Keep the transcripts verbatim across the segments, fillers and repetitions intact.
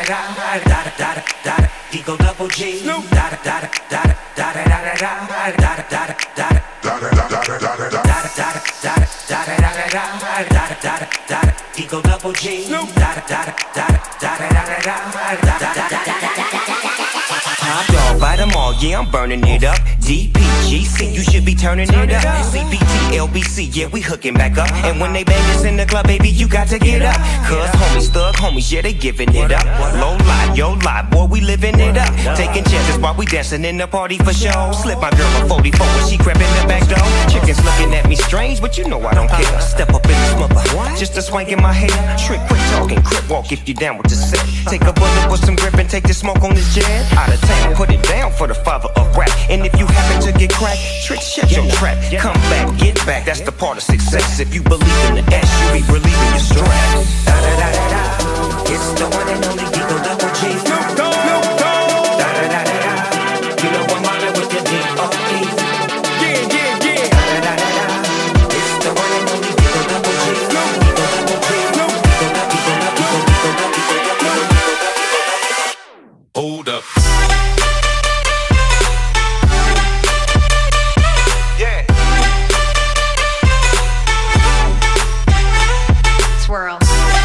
Eagle double G. Da da da da da da da da da da da da. Eagle double G. Top dog, buy them all, yeah, I'm burning it up. D P G C, you should be turning it up. C B T, L B C, yeah, we hooking back up. And when they bang us in the club, baby, you got to get up. Cause homies, thug homies, yeah, they giving it up. Low lie, yo lie, boy, we living it up. Taking chances while we dancing in the party for show. Slip my girl a forty-four when she crept in the back door. Chickens looking at me strange, but you know I don't care. Step up in this mother, just a swank in my hair. Trick, quick talking, crip walk if you down with the set. Take a bullet with some grip and take the smoke on this jet. Out of town, put it down for the father of rap. And if you happen to get cracked, trick, shut your trap. Come back, get back, that's the part of success. If you believe in the S, you be relieving your stress. Da da da da da, it's the one and only Eagle double G. Snoop Dogg, Snoop Dogg. Da da da da da, you know I'm mobbing with the D O E. Yeah, yeah, yeah. Da da da da da, it's the one and only Eagle double G. Eagle double G. Eagle double, Eagle double, Eagle double, Eagle double, Eagle double. Hold up. Swirl.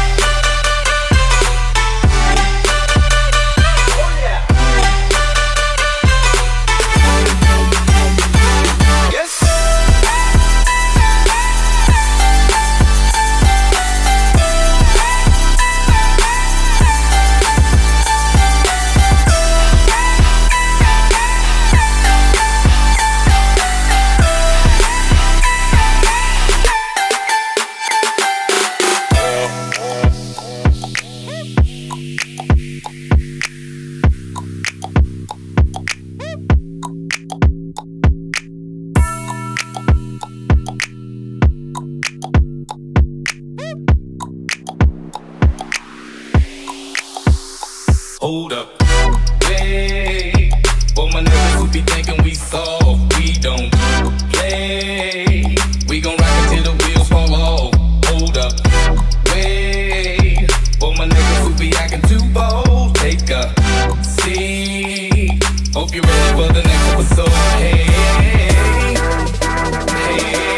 Hold up, hey, for my niggas who be thinking we soft, we don't play. We gon' rock until the wheels fall off. Hold up, hey, for my niggas who be acting too bold, take a seat. Hope you're ready for the next episode. Hey, hey, hey.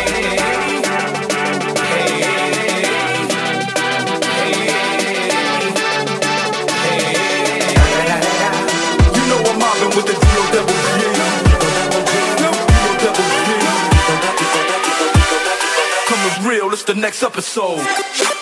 With the D O double G, D O double G, coming real, it's the next episode.